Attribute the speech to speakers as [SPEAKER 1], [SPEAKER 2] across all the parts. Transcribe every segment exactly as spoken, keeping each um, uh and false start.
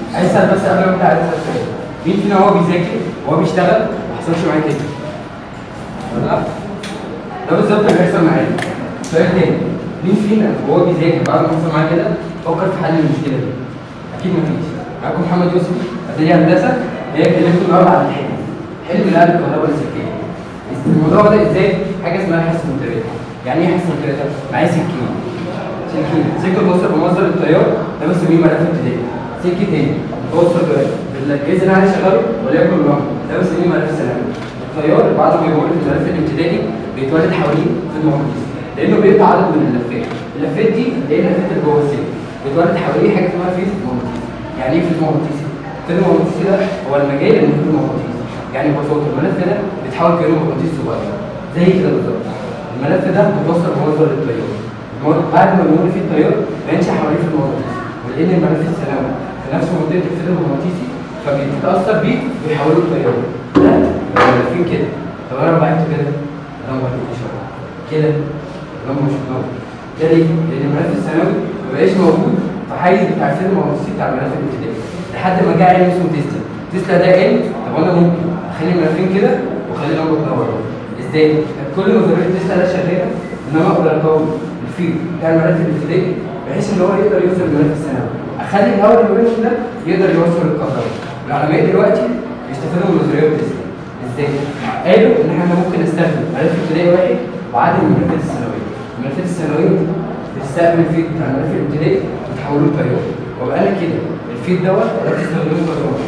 [SPEAKER 1] عايز اسال بس قبل ما ابدا عايز اسال سؤال. مين فينا وهو بيذاكر وهو بيشتغل ما حصلش معاه كده؟ ولا لا؟ ده بالظبط اللي بيحصل معايا. سؤال تاني، مين فينا وهو بيذاكر بعد ما حصل معاه كده فكر في حل المشكله دي؟ اكيد مفيش. معاكم محمد يوسف اتاري هندسه، هي كلمته النهارده عن الحلم. حلم الآلة الكهرباء اللاسلكيه. الموضوع ده ازاي؟ حاجه اسمها حس متراتب. يعني ايه حس متراتب؟ معايا سكين. سكين، سكه توصل بمصدر التيار ده بنسميه ملف ابتدائي. سكه تاني توصل بالجهاز اللي انا هشغله وليكن اللمبه ده بنسميه ملف ثانوي. التيار بعد ما بيمر في الملف الابتدائي بيتولد حواليه في المغناطيس لانه بيقطع عدد من اللفات. اللفات دي اللي هي اللفات اللي جوه السلك بيتولد حواليه حاجه اسمها فيز مغناطيسي. يعني ايه فيز مغناطيسي؟ الفيز المغناطيسي ده هو المجال اللي فيه المغناطيس. يعني ببساطه الملف ده بيتحول كانه مغناطيس صغير زي كده بالظبط. الملف ده متوصل بمصدر التيار. بعد ما بيمر فيه التيار بينشا حواليه في المغناطيس، ولان الملف الثانوي في نفس منطقه الفيز المغناطيسي فبيتاثر بيه ويحوله لتيار. ده ملفين كده. طب انا لو بعته كده اللمبه هتنور كده، اللمبه مش هتنور. ده ليه؟ لان الملف الثانوي ما بقاش موجود في حيز بتاع الفيز المغناطيسي بتاع الملف الابتدائي لحد ما جه عالم اسمه تسلا. تسلا ده قال طب انا ممكن اخلي الملفين كده واخلي اللمبه تنور. ازاي؟ كانت كل نظريه تسلا ده شغاله ان انا اقدر اكون الفيد بتاع الملف الابتدائي بحيث ان هو يقدر يوصل للملف الثانوي. اخلي الهواء اللي بينهم ده يقدر يوصل للكهرباء. العلماء دلوقتي بيستفادوا من نظريات تسلا. ازاي؟ قالوا ان احنا ممكن نستخدم ملف ابتدائي واحد وعدد من الملفات الثانويه. الملفات الثانويه بتستقبل الفيد بتاع الملف الابتدائي وتحوله لتيار. وبقى انا كده الفيد دوت اقدر استخدمه كهرباء.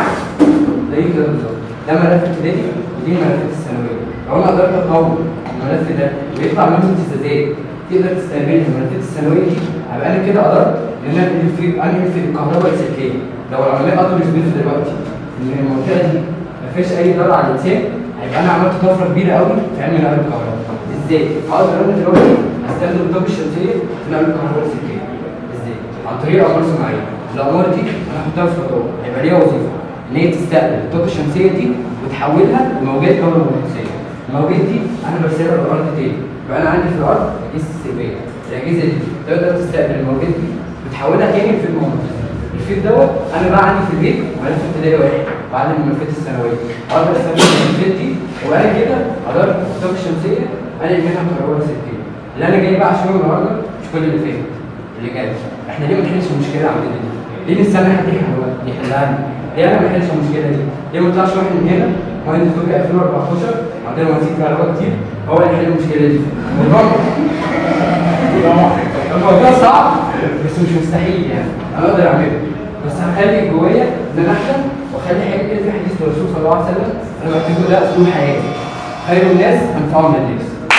[SPEAKER 1] زي كده بالظبط. ده ملف ابتدائي ودي الملفات الثانويه. لو انا قدرت اقوم الملف ده ويطلع منه امتزازات تقدر تستقبلها الملفات الثانويه دي، هبقى انا كده قدرت ان انا انقل في انقل في الكهرباء اللاسلكيه. لو العلماء قدروا يثبتوا دلوقتي ان المنطقه دي ما فيهاش اي ضرر على الانسان هيبقى انا عملت طفره كبيره قوي في علم نقل الكهرباء. ازاي؟ هقدر انا دلوقتي استخدم الطاقه الشمسيه في نقل الكهرباء اللاسلكيه. ازاي؟ عن طريق اقمار صناعيه. الاقمار دي انا هحطها في فضاء هيبقى ليها وظيفه ان هي تستقبل الطاقه الشمسيه دي وتحولها لموجات كهرومغناطيسيه. الموجات دي انا برسلها للارض تاني. يبقى انا عندي في الارض اجهزه استقبال. الاجهزه دي تقدر تستقبل الموجات دي وتحولها تاني لفيد مغناطيسي. الفيد دوت انا بقى عندي في البيت ملف ابتدائي واحد بعد الملفات الثانويه. اقدر استخدم الملفات دي وبقى كده قدرت الطاقه الشمسيه انقل منها كهرباء لاسلكيه. اللي انا جاي بقى عشان النهارده مش كل اللي فات اللي جاي. احنا ليه ما نحلش المشكله عندنا دي؟ ليه نستنى حد يحلها لنا؟ ليه انا ما احلش المشكله دي؟ ليه ما نطلعش واحد من هنا مهندس طبي ألفين وأربعتاشر عندنا مهندسين كهرباء كتير هو اللي يحل المشكله دي؟ الموضوع الموضوع صعب بس مش مستحيل يعني، انا اقدر اعمله بس هخلي جوايا ان انا احلم واخلي حاجه كده في حديث الرسول صلى الله عليه وسلم انا بعتبره ده اسلوب حياتي. خير الناس انفعهم للناس.